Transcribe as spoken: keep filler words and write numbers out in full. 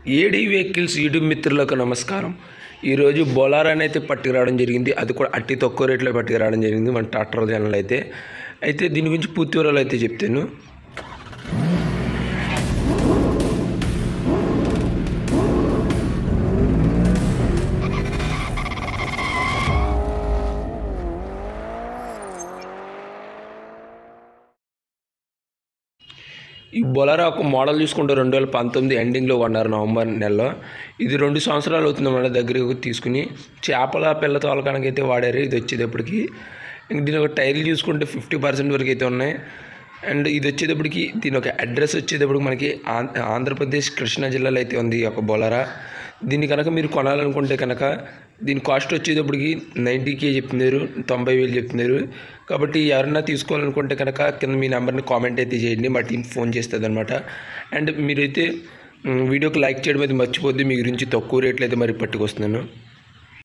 ఏడీ vehicles YouTube మిత్రులకు నమస్కారం. ఈరోజు బొలారాని అయితే పట్టుకురావడం జరిగింది. అది కూడా అట్టి తక్కువ రేట్లో పట్టుకురావడం జరిగింది మన ట్రాక్టర్ ఛానల్ అయితే. అయితే దీని గురించి పూర్తి వివరాలు అయితే చెప్తాను. ఈ బొలారా ఒక మోడల్ చూసుకుంటే రెండు వేల పంతొమ్మిది ఎండింగ్లో కొన్నారు నవంబర్ నెలలో. ఇది రెండు సంవత్సరాలు అవుతుంది మన దగ్గర తీసుకుని. చేపల పిల్ల తోలకానికి అయితే వాడారు. ఇది వచ్చేటప్పటికి దీని ఒక టైర్లు చూసుకుంటే ఫిఫ్టీ పర్సెంట్ వరకు అయితే ఉన్నాయి. అండ్ ఇది వచ్చేటప్పటికి దీని ఒక అడ్రస్ వచ్చేటప్పటికి మనకి ఆంధ్రప్రదేశ్ కృష్ణా జిల్లాలో అయితే ఉంది ఈ యొక్క బొలారా. దీన్ని కనుక మీరు కొనాలనుకుంటే కనుక దీని కాస్ట్ వచ్చేటప్పటికి నైంటీ కే చెప్తున్నారు, తొంభై వేలు చెప్తున్నారు. కాబట్టి ఎవరన్నా తీసుకోవాలనుకుంటే కనుక కింద మీ నెంబర్ని కామెంట్ అయితే చేయండి, మా టీం ఫోన్ చేస్తుంది అనమాట. అండ్ మీరైతే వీడియోకి లైక్ చేయడం అయితే మర్చిపోద్ది. మీ గురించి తక్కువ రేట్లు అయితే మరి పట్టుకొస్తున్నాను.